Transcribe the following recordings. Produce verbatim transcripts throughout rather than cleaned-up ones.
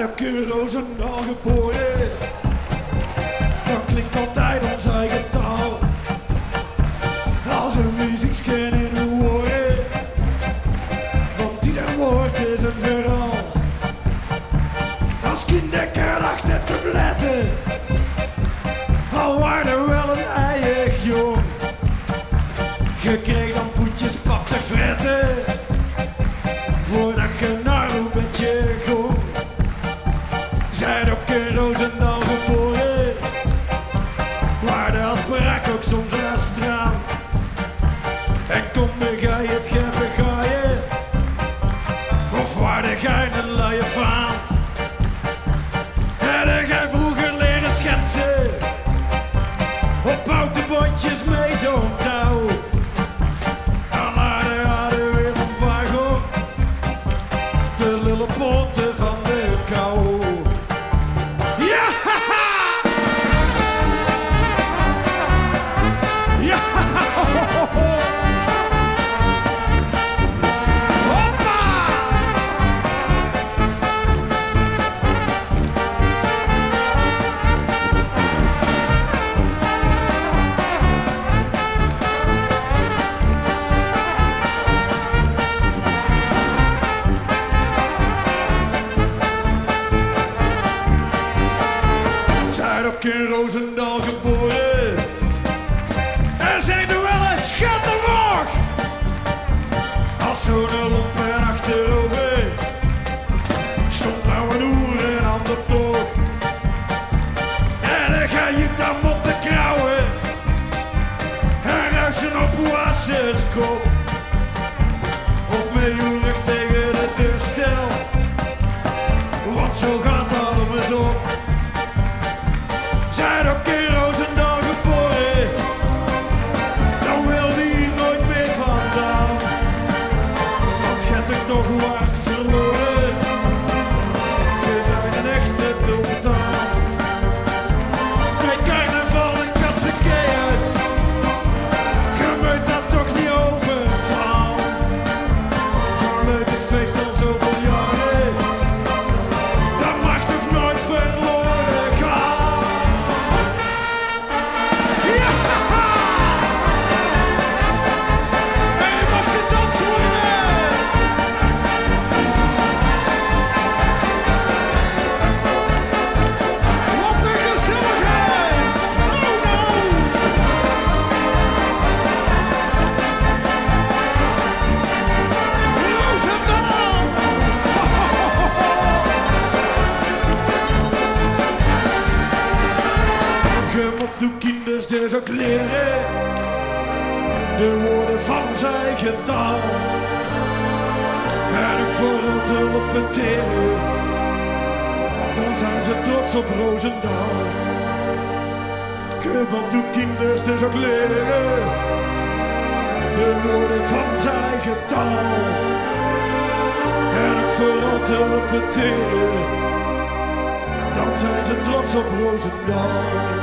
ook in Roosendaal geboren. Dat klinkt altijd ons eigen taal. Als een muziekskern in de oren. Want ieder woord is een verhaal. Als kinderke lag het te bletten. Al waren wel een eigen jong. Je kreeg dan poetjes pap te fretten. Voordat je naar een bedje gong. Zijn ook in Roosendaal geboren. Waar de afbraak ook soms aan strand. En kom de gij het geppen gaaien. Of waar de gij een luie vaant. En de gij vroeger leren schetsen. Op houten bondjes mee zo'n touw. Dan laat de aarde weer van wagen. De lullepotten van de kou. Ja! Ja! Hoppa! Zijn ook in Roosendaal geboren. En zijn er wel een schattenwoog. Als zo'n lomp en achterover. Stond ouwe hoeren aan de toog. En dan ga je dan motten krauwen. En ruisen op oases kop. Of met je rug tegen de deur stel. Want zo gaat dat alles op. Zijn ook in Roosendaal geboren. Dan wil die hier nooit meer vandaan. Want je hebt er toch hard verloren. Je zijn een echte totaan. Bij carnaval en katsenkeien. Je moet dat toch niet overslaan. Zo'n leutig feest al zoveel jaren. Dat mag toch nooit verloren gaan. Je moet kinders dus ook leren de woorden van zijn eigen taal. En ook vooral te repeteren. Dan zijn ze trots op Roosendaal. Je moet kinders dus ook leren de woorden van zijn eigen taal. En ook vooral te repeteren. Dan zijn ze trots op Roosendaal.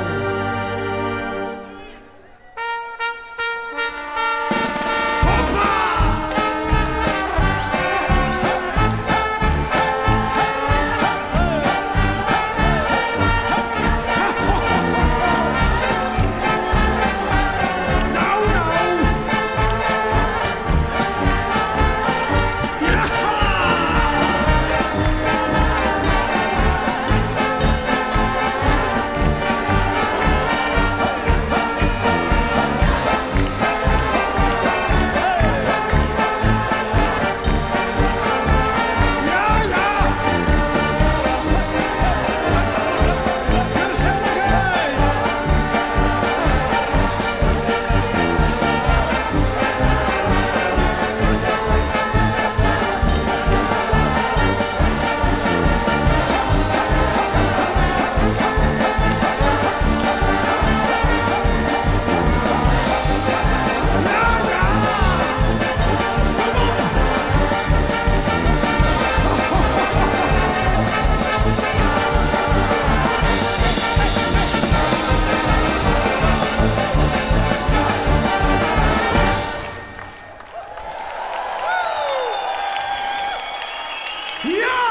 Ja!